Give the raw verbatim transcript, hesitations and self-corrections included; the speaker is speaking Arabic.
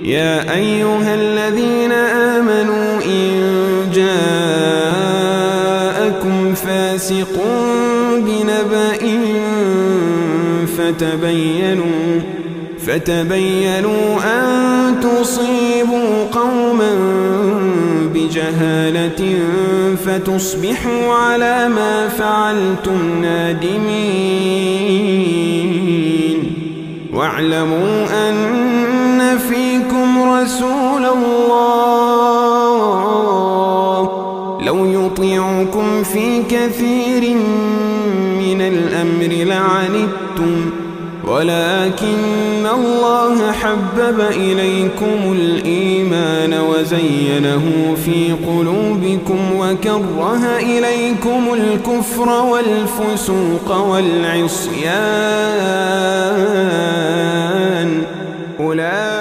يا أيها الذين آمنوا إن جاءكم فاسق بنبأ فتبينوا فتبينوا أن تصيبوا قوما بجهالة فتصبحوا على ما فعلتم نادمين. واعلموا أن فيكم رسول الله لو يطيعكم في كثير من الأمر لعنتم ولكن الله حبب إليكم الإيمان وزينه في قلوبكم وكره إليكم الكفر والفسوق والعصيان أولئك